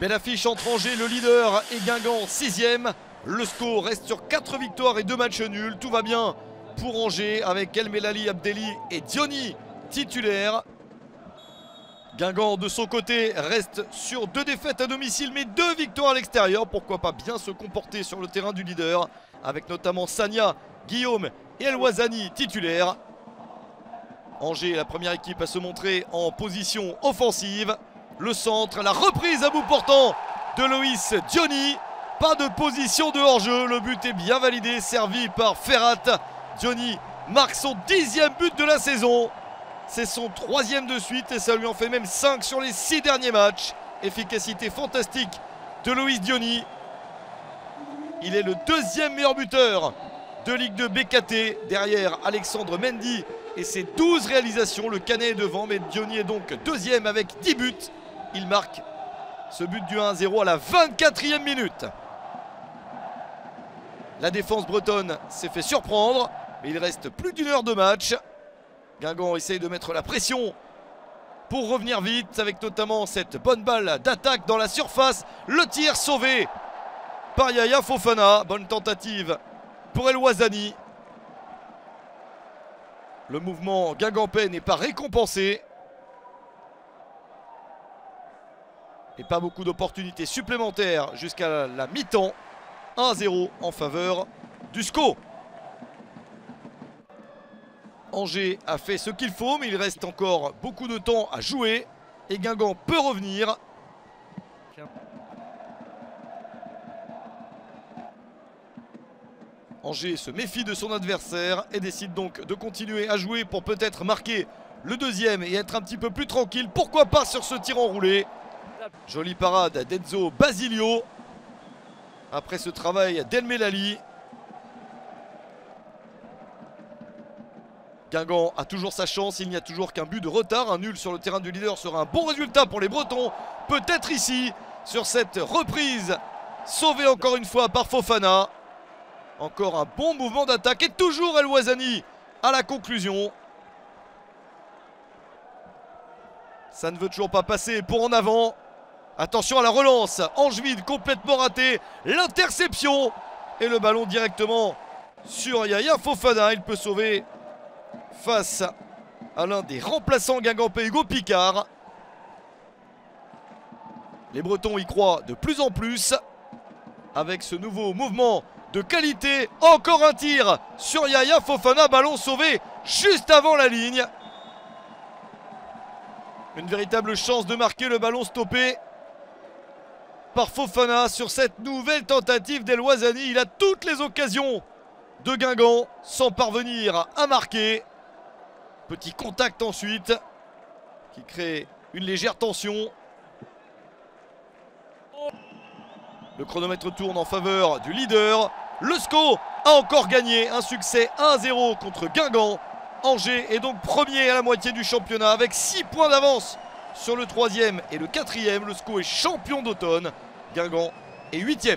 Belle affiche entre Angers, le leader, et Guingamp, 6ème. Le score reste sur 4 victoires et 2 matchs nuls. Tout va bien pour Angers avec El Melali Abdelli et Diony titulaires. Guingamp de son côté reste sur 2 défaites à domicile mais 2 victoires à l'extérieur. Pourquoi pas bien se comporter sur le terrain du leader avec notamment Sagna, Guillaume et El Ouazzani titulaires. Angers, la première équipe à se montrer en position offensive. Le centre, la reprise à bout portant de Loïs Diony. Pas de position de hors-jeu, le but est bien validé, servi par Ferrat. Diony marque son 10e but de la saison. C'est son 3e de suite et ça lui en fait même 5 sur les 6 derniers matchs. Efficacité fantastique de Loïs Diony. Il est le 2e meilleur buteur de Ligue 2 BKT derrière Alexandre Mendy et ses 12 réalisations. Le Canet est devant mais Diony est donc 2e avec 10 buts. Il marque ce but du 1-0 à la 24e minute. La défense bretonne s'est fait surprendre, mais il reste plus d'une heure de match. Guingamp essaye de mettre la pression pour revenir vite, avec notamment cette bonne balle d'attaque dans la surface. Le tir sauvé par Yaya Fofana. Bonne tentative pour El Ouazzani. Le mouvement guingampais n'est pas récompensé. Et pas beaucoup d'opportunités supplémentaires jusqu'à la mi-temps. 1-0 en faveur du SCO. Angers a fait ce qu'il faut, mais il reste encore beaucoup de temps à jouer. Et Guingamp peut revenir. Angers se méfie de son adversaire et décide donc de continuer à jouer pour peut-être marquer le 2e et être un petit peu plus tranquille. Pourquoi pas sur ce tir enroulé. Jolie parade d'Enzo Basilio. Après ce travail d'El Melali. Guingamp a toujours sa chance, il n'y a toujours qu'un but de retard. Un nul sur le terrain du leader sera un bon résultat pour les Bretons. Peut-être ici, sur cette reprise, sauvée encore une fois par Fofana. Encore un bon mouvement d'attaque et toujours El Ouazzani à la conclusion. Ça ne veut toujours pas passer pour en avant. Attention à la relance, Angevide complètement raté, l'interception et le ballon directement sur Yaya Fofana. Il peut sauver face à l'un des remplaçants guingampais, Hugo Picard. Les Bretons y croient de plus en plus avec ce nouveau mouvement de qualité. Encore un tir sur Yaya Fofana, ballon sauvé juste avant la ligne. Une véritable chance de marquer, le ballon stoppé par Fofana sur cette nouvelle tentative d'El Ouazzani. Il a toutes les occasions de Guingamp sans parvenir à marquer. Petit contact ensuite qui crée une légère tension. Le chronomètre tourne en faveur du leader. Le SCO a encore gagné, un succès 1-0 contre Guingamp. Angers est donc premier à la moitié du championnat avec 6 points d'avance sur le 3e et le 4e. Le SCO est champion d'automne. Guingamp est 8e.